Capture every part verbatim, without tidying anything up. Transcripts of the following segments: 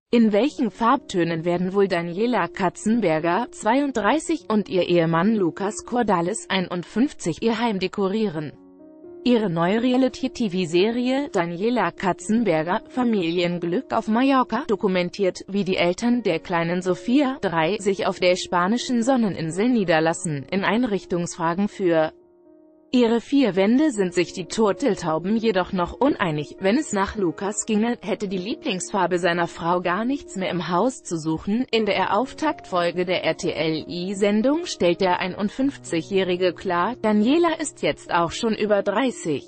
In welchen Farbtönen werden wohl Daniela Katzenberger, zweiunddreißig, und ihr Ehemann Lucas Cordalis, einundfünfzig, ihr Heim dekorieren? Ihre neue Reality-T V-Serie Daniela Katzenberger, Familienglück auf Mallorca, dokumentiert, wie die Eltern der kleinen Sophia, drei, sich auf der spanischen Sonneninsel niederlassen. In Einrichtungsfragen für ihre vier Wände sind sich die Turteltauben jedoch noch uneinig. Wenn es nach Lucas ginge, hätte die Lieblingsfarbe seiner Frau gar nichts mehr im Haus zu suchen. In der Auftaktfolge der R T L I-Sendung stellt der einundfünfzigjährige klar, Daniela ist jetzt auch schon über dreißig.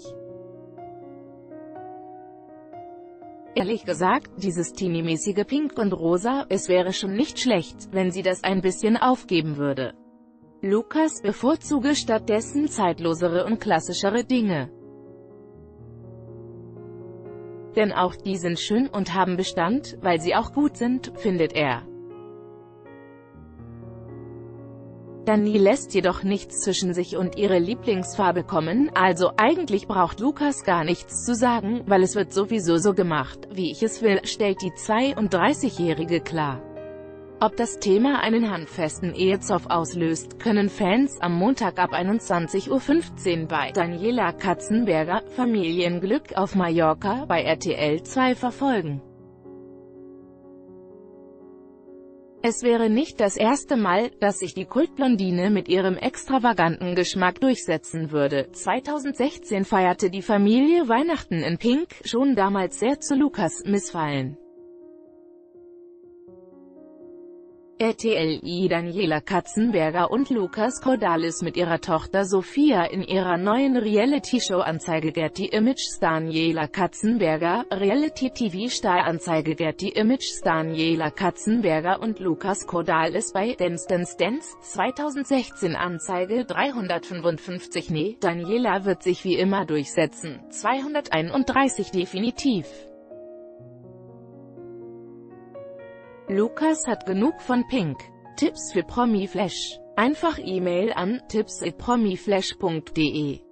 Ehrlich gesagt, dieses teenie-mäßige Pink und Rosa, es wäre schon nicht schlecht, wenn sie das ein bisschen aufgeben würde. Lucas bevorzuge stattdessen zeitlosere und klassischere Dinge. Denn auch die sind schön und haben Bestand, weil sie auch gut sind, findet er. Dani lässt jedoch nichts zwischen sich und ihre Lieblingsfarbe kommen, also eigentlich braucht Lucas gar nichts zu sagen, weil es wird sowieso so gemacht, wie ich es will, stellt die zweiunddreißigjährige klar. Ob das Thema einen handfesten Ehezoff auslöst, können Fans am Montag ab einundzwanzig Uhr fünfzehn bei Daniela Katzenberger, Familienglück auf Mallorca, bei R T L zwei verfolgen. Es wäre nicht das erste Mal, dass sich die Kultblondine mit ihrem extravaganten Geschmack durchsetzen würde. zweitausendsechzehn feierte die Familie Weihnachten in Pink, schon damals sehr zu Lucas' Missfallen. R T L I Daniela Katzenberger und Lucas Cordalis mit ihrer Tochter Sophia in ihrer neuen Reality-Show Anzeige Get the Image Daniela Katzenberger, Reality-T V-Star Anzeige Get the Image Daniela Katzenberger und Lucas Cordalis bei Dance Dance Dance, zweitausendsechzehn Anzeige dreihundertfünfundfünfzig. Nee, Daniela wird sich wie immer durchsetzen, zweihunderteinunddreißig definitiv. Lucas hat genug von Pink. Tipps für Promi Flash. Einfach E-Mail an tipps at promiflash punkt de